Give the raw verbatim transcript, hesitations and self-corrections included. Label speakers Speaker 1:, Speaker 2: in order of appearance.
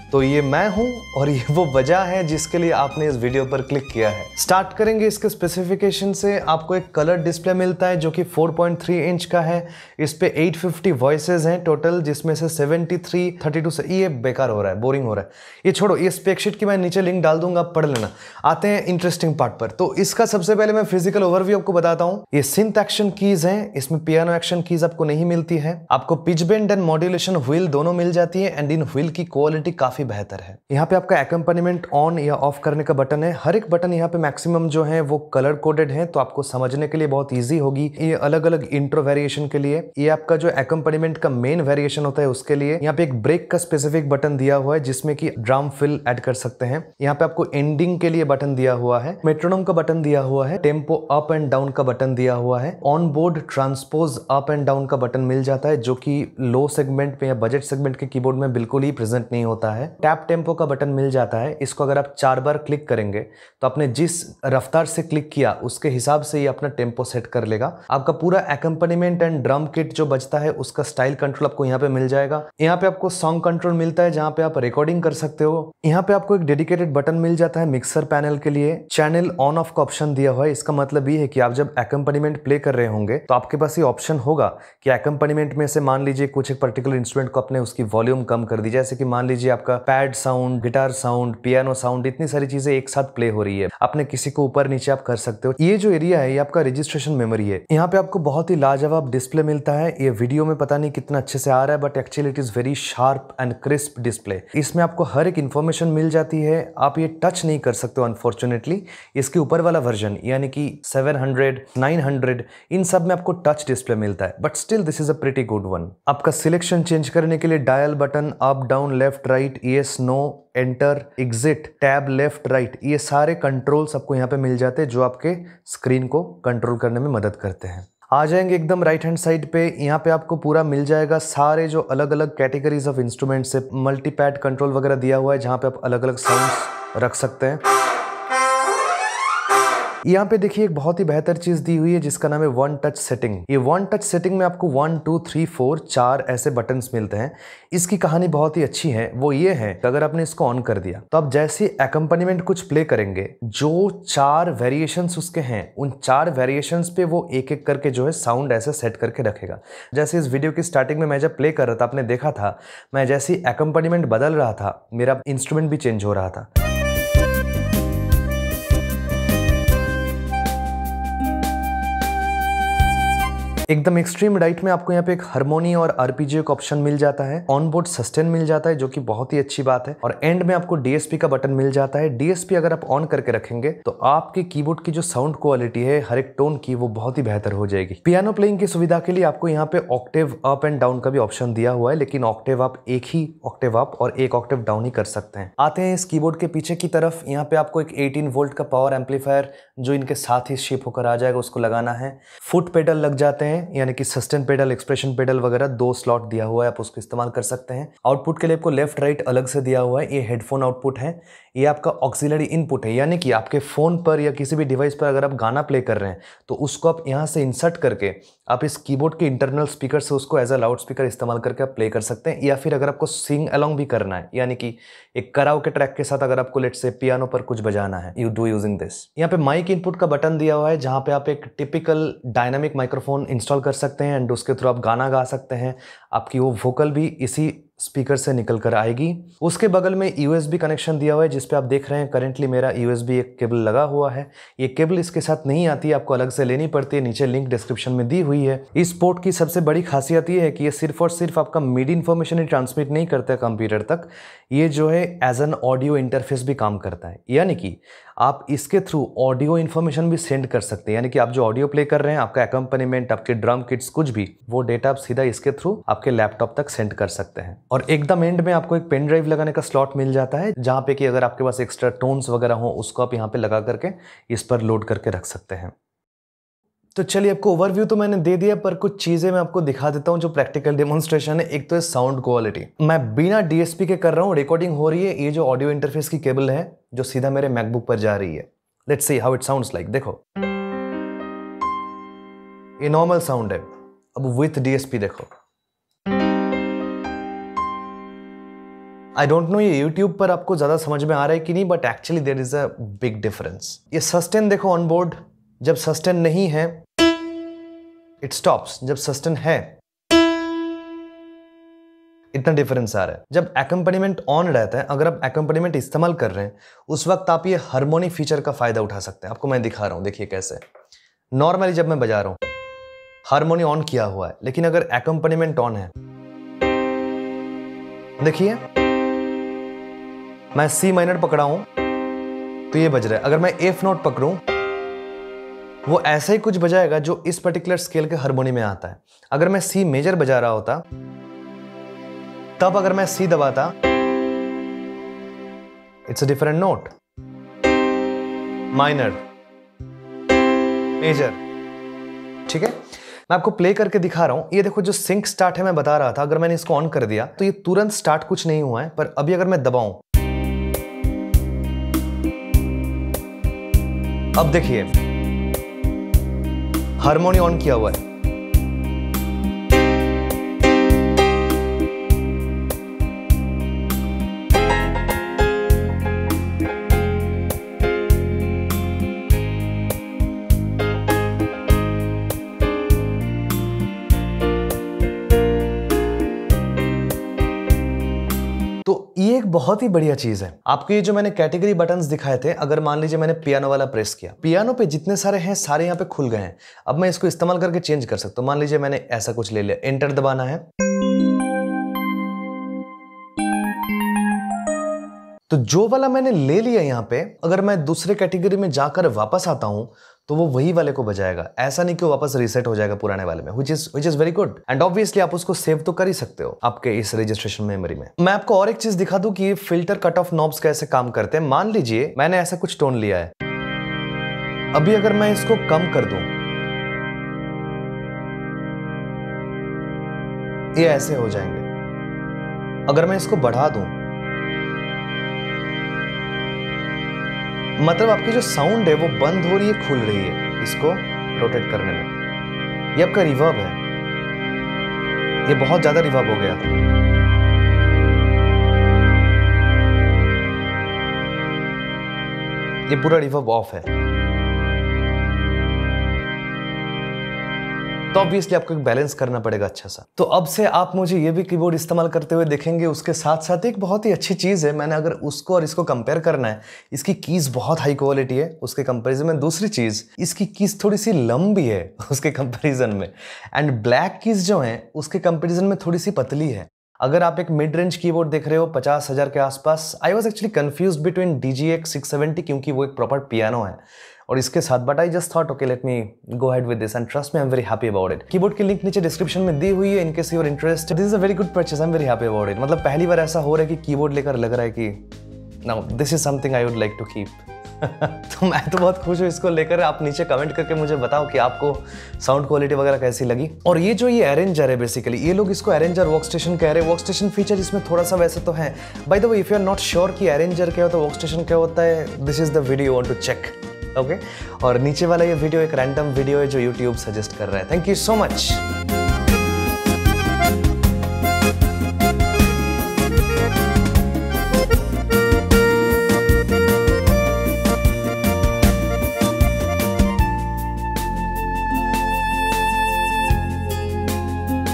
Speaker 1: तो ये मैं हूं और ये वो वजह है जिसके लिए आपने इस वीडियो पर क्लिक किया है। स्टार्ट करेंगे इसके स्पेसिफिकेशन से। आपको एक कलर डिस्प्ले मिलता है जो कि फोर पॉइंट थ्री इंच का है। इस पे एट फिफ्टी वॉइसेस हैं टोटल, जिसमें से सेवेंटी थ्री थर्टी टू से ये बेकार हो रहा है, बोरिंग हो रहा है, ये छोड़ो। ये स्पेकशीट की मैं नीचे लिंक डाल दूंगा, पढ़ लेना। आते हैं इंटरेस्टिंग पार्ट पर। तो इसका सबसे पहले मैं फिजिकल ओवरव्यू आपको बताता हूं। ये सिंथ एक्शन कीज हैं, इसमें पियानो एक्शन कीज आपको नहीं मिलती है। आपको pitch bend and modulation wheel दोनों मिल जाती है एंड इन व्हील की क्वालिटी काफी बेहतर है। यहाँ पे आपका एकम्पनीमेंट ऑन या ऑफ करने का बटन है। हर एक बटन यहाँ पे मैक्सिमम जो है वो कलर कोडेड है, तो आपको समझने के लिए बहुत ईजी होगी। ये अलग अलग इंट्रो वेरिएशन के लिए, ये आपका जो एकम्पनीमेंट का मेन वेरिएशन होता है उसके लिए। यहाँ पे एक ब्रेक का स्पेसिफिक बटन दिया हुआ है जिसमें कि ड्रम फिल ऐड कर सकते हैं। यहाँ पे आपको एंडिंग के लिए बटन दिया हुआ है, मेट्रोनोम का बटन दिया हुआ है, टेम्पो अप एंड डाउन का बटन दिया हुआ है, on board transpose up and down का बटन मिल जाता है जो कि लो सेगमेंट में या बजट सेगमेंट के कीबोर्ड में बिल्कुल ही प्रेजेंट नहीं होता है। टैप टेम्पो का बटन मिल जाता है। इसको अगर आप चार बार क्लिक करेंगे तो आपने जिस रफ्तार से क्लिक किया उसके हिसाब से ये अपना टेम्पो सेट कर लेगा। आपका पूरा एकम्पनीमेंट एंड ड्रम किट जो बजता है उसका स्टाइल कंट्रोल आपको यहाँ पे मिल जाएगा। यहाँ पे आपको सॉन्ग कंट्रोल मिलता है जहाँ पे आप रिकॉर्डिंग कर सकते हो। यहाँ पे आपको एक डेडिकेटेड बटन मिल जाता है मिक्सर पैनल के लिए। चैनल ऑन ऑफ का ऑप्शन दिया हुआ है। इसका मतलब ये है कि आप जब एकम्पनीमेंट प्ले कर रहे होंगे तो आपके पास ये ऑप्शन होगा कि एकम्पनीमेंट में से मान लीजिए कुछ एक पर्टिकुलर इंस्ट्रूमेंट को अपने उसकी वॉल्यूम कम कर दी, जैसे कि मान लीजिए आपका pad sound, guitar sound, piano sound, इतनी सारी चीजें एक साथ प्ले हो रही है। अपने किसी को ऊपर नीचे आप कर सकते हो। ये जो एरिया है ये आपका रजिस्ट्रेशन मेमोरी है। यहाँ पे आपको बहुत ही लाजवाब डिस्प्ले मिलता है। ये वीडियो में पता नहीं कितना अच्छे से आ रहा है but actually it is very sharp and crisp display. इसमें आपको हर एक इंफॉर्मेशन मिल जाती है। आप ये टच नहीं कर सकते हो अनफॉर्चुनेटली। इसके ऊपर वाला वर्जन यानी कि सेवन हंड्रेड, नाइन हंड्रेड, इन सब में आपको टच डिस्प्ले मिलता है but still this is a pretty good one. आपका सिलेक्शन चेंज करने के लिए dial button, up down left right, yes no, enter, exit, tab left right, ये सारे कंट्रोल्स आपको यहाँ पे मिल जाते हैं जो आपके स्क्रीन को कंट्रोल करने में मदद करते हैं। आ जाएंगे एकदम राइट हैंड साइड पे। यहाँ पे आपको पूरा मिल जाएगा सारे जो अलग अलग कैटेगरीज ऑफ इंस्ट्रूमेंट से मल्टीपैड कंट्रोल वगैरह दिया हुआ है जहाँ पे आप अलग अलग साउंड्स रख सकते हैं। यहाँ पे देखिए एक बहुत ही बेहतर चीज दी हुई है जिसका नाम है वन टच सेटिंग। ये वन टच सेटिंग में आपको वन टू थ्री फोर चार ऐसे बटन्स मिलते हैं। इसकी कहानी बहुत ही अच्छी है। वो ये है कि अगर आपने इसको ऑन कर दिया तो आप जैसे एकम्पनीमेंट कुछ प्ले करेंगे, जो चार वेरिएशंस उसके हैं उन चार वेरिएशंस पे वो एक एक करके जो है साउंड ऐसे सेट करके रखेगा। जैसे इस वीडियो की स्टार्टिंग में मैं जब प्ले कर रहा था आपने देखा था, मैं जैसे एकम्पनीमेंट बदल रहा था मेरा इंस्ट्रूमेंट भी चेंज हो रहा था। एकदम एक्सट्रीम राइट में आपको यहाँ पे एक हारमोनी और आरपीजीओ का ऑप्शन मिल जाता है। ऑन बोर्ड सस्टेन मिल जाता है जो कि बहुत ही अच्छी बात है। और एंड में आपको डीएसपी का बटन मिल जाता है। डीएसपी अगर आप ऑन करके रखेंगे तो आपके कीबोर्ड की जो साउंड क्वालिटी है हर एक टोन की वो बहुत ही बेहतर हो जाएगी। पियानो प्लेइंग की सुविधा के लिए आपको यहाँ पे ऑक्टेव अप एंड डाउन का भी ऑप्शन दिया हुआ है, लेकिन ऑक्टेव आप एक ही ऑक्टेव अप और एक ऑक्टेव डाउन ही कर सकते हैं। आते हैं इस कीबोर्ड के पीछे की तरफ। यहाँ पे आपको एक एटीन वोल्ट का पावर एम्पलीफायर जो इनके साथ ही शिप होकर आ जाएगा उसको लगाना है। फुट पेडल लग जाते हैं यानी कि सस्टेन पेडल, एक्सप्रेशन पेडल वगैरह दो स्लॉट दिया हुआ है, आप उसको इस्तेमाल कर सकते हैं। आउटपुट के लिए आपको लेफ्ट राइट अलग से दिया हुआ है। ये हेडफोन आउटपुट है। ये आपका ऑक्सिलरी इनपुट है यानी कि आपके फोन पर या किसी भी डिवाइस पर अगर आप गाना प्ले कर रहे हैं तो उसको आप यहाँ से इंसर्ट करके आप इस कीबोर्ड के इंटरनल स्पीकर से उसको एज अ लाउड स्पीकर इस्तेमाल करके आप प्ले कर सकते हैं। या फिर अगर आपको सिंग अलोंग भी करना है यानी कि एक कराओके ट्रैक के साथ अगर आपको लेट्स से पियानो पर कुछ बजाना है, यू डू यूजिंग दिस। यहाँ पे माइक इनपुट का बटन दिया हुआ है जहाँ पे आप एक टिपिकल डायनामिक माइक्रोफोन इंस्टॉल कर सकते हैं एंड उसके थ्रू आप गाना गा सकते हैं। आपकी वो वोकल भी इसी स्पीकर से निकल कर आएगी। उसके बगल में यूएसबी कनेक्शन दिया हुआ है जिस पे आप देख रहे हैं करेंटली मेरा यूएसबी एक केबल लगा हुआ है। ये केबल इसके साथ नहीं आती, आपको अलग से लेनी पड़ती है। नीचे लिंक डिस्क्रिप्शन में दी हुई है। इस पोर्ट की सबसे बड़ी खासियत ये है कि ये सिर्फ और सिर्फ आपका मिडी इंफॉर्मेशन ही ट्रांसमिट नहीं करता है कंप्यूटर तक, ये जो है एज एन ऑडियो इंटरफेस भी काम करता है। यानी कि आप इसके थ्रू ऑडियो इन्फॉर्मेशन भी सेंड कर सकते हैं। यानी कि आप जो ऑडियो प्ले कर रहे हैं, आपका एकम्पनीमेंट, आपके ड्रम किट्स, कुछ भी, वो डेटा आप सीधा इसके थ्रू आपके लैपटॉप तक सेंड कर सकते हैं। और एकदम एंड में आपको एक पेन ड्राइव लगाने का स्लॉट मिल जाता है जहां पे कि अगर आपके पास एक्स्ट्रा टोन्स वगैरह हो उसको आप यहाँ पे लगा करके इस पर लोड करके रख सकते हैं। तो चलिए, आपको ओवरव्यू तो मैंने दे दिया, पर कुछ चीजें मैं आपको दिखा देता हूं जो प्रैक्टिकल डेमोन्स्ट्रेशन है। एक तो है साउंड क्वालिटी। मैं बिना डीएसपी के कर रहा हूं, रिकॉर्डिंग हो रही है। ये जो ऑडियो इंटरफेस की केबल है जो सीधा मेरे मैकबुक पर जा रही है। Let's see how it sounds like. देखो, ये नॉर्मल साउंड है। अब विथ डीएसपी देखो, आई डोंट नो ये यूट्यूब पर आपको ज़्यादा समझ में आ रहा है कि नहीं, but actually there is a big difference. ये सस्टेन देखो ऑन बोर्ड, जब सस्टेन नहीं है इट स्टॉप्स, जब सस्टेन है इतना डिफरेंस आ रहा है। जब एकम्पनीमेंट ऑन रहता है, अगर आप एकम्पनीमेंट इस्तेमाल कर रहे हैं उस वक्त आप ये हार्मोनी फीचर का फायदा उठा सकते हैं। आपको मैं दिखा रहा हूं, देखिए कैसे। नॉर्मली जब मैं बजा रहा हूं हार्मोनी ऑन किया हुआ है, लेकिन अगर एकम्पनीमेंट ऑन है, देखिए मैं सी माइनर पकड़ा हूं तो ये बज रहा है। अगर मैं एफ नोट पकड़ूं वो ऐसा ही कुछ बजाएगा जो इस पर्टिकुलर स्केल के हार्मोनी में आता है। अगर मैं सी मेजर बजा रहा होता तब अगर मैं सी दबाता it's a different note, minor, major. ठीक है, मैं आपको प्ले करके दिखा रहा हूं। ये देखो जो सिंक स्टार्ट है मैं बता रहा था, अगर मैंने इसको ऑन कर दिया तो ये तुरंत स्टार्ट कुछ नहीं हुआ है, पर अभी अगर मैं दबाऊं, अब देखिए हार्मोनी ऑन किया हुआ है। तो ये एक बहुत ही बढ़िया चीज है। आपको ये जो मैंने कैटेगरी बटन्स दिखाए थे, अगर मान लीजिए मैंने पियानो वाला प्रेस किया, पियानो पे जितने सारे हैं सारे यहाँ पे खुल गए हैं। अब मैं इसको इस्तेमाल करके चेंज कर सकता हूं। मान लीजिए मैंने ऐसा कुछ ले लिया, एंटर दबाना है तो जो वाला मैंने ले लिया यहाँ पे, अगर मैं दूसरे कैटेगरी में जाकर वापस आता हूं तो वो वही वाले को बजाएगा। ऐसा नहीं कि वो वापस रीसेट हो जाएगा पुराने वाले में, which is which is very good and obviously आप उसको सेव तो कर ही सकते हो आपके इस रजिस्ट्रेशन मेमोरी में। मैं आपको और एक चीज दिखा दूं कि ये फिल्टर कट ऑफ नॉब्स कैसे काम करते हैं। मान लीजिए मैंने ऐसा कुछ टोन लिया है, अभी अगर मैं इसको कम कर दूं ये ऐसे हो जाएंगे। अगर मैं इसको बढ़ा दूं, मतलब आपकी जो साउंड है वो बंद हो रही है, खुल रही है इसको रोटेट करने में। ये आपका रिवर्ब है, ये बहुत ज्यादा रिवर्ब हो गया। ये पूरा रिवर्ब ऑफ है, तो ऑब्वियसली आपको एक बैलेंस करना पड़ेगा अच्छा सा। तो अब से आप मुझे ये भी कीबोर्ड इस्तेमाल करते हुए देखेंगे। उसके साथ साथ एक बहुत ही अच्छी चीज़ है, मैंने अगर उसको और इसको कंपेयर करना है, इसकी कीज़ बहुत हाई क्वालिटी है उसके कंपैरिजन में। दूसरी चीज़, इसकी कीज़ थोड़ी सी लंबी है उसके कंपैरिजन में, एंड ब्लैक कीज़ जो हैं उसके कंपैरिजन में थोड़ी सी पतली है। अगर आप एक मिड रेंज कीबोर्ड देख रहे हो पचास हजार के आसपास, I was actually confused between D G X six seventy क्योंकि वो एक प्रॉपर पियानो है और इसके साथ, but I just thought okay let me go ahead with this and trust me I am very happy about it. Keyboard की link नीचे description में दी हुई है in case you are interested. This is a very good purchase, I am very happy about it. मतलब पहली बार ऐसा हो रहा है कि कीबोर्ड लेकर लग रहा है कि now this is something I would like to keep. तो मैं तो बहुत खुश हूँ इसको लेकर। आप नीचे कमेंट करके मुझे बताओ कि आपको साउंड क्वालिटी वगैरह कैसी लगी। और ये जो ये अरेंजर है, बेसिकली ये लोग इसको अरेंजर वर्क स्टेशन कह रहे हैं। वर्क स्टेशन फीचर इसमें थोड़ा सा वैसे तो है। By the way if you are not sure कि अरेंजर क्या होता है, वर्क स्टेशन क्या होता है, this is the video want to check, okay. और नीचे वाला ये वीडियो एक रैंडम वीडियो है जो यूट्यूब सजेस्ट कर रहा है। Thank you so much.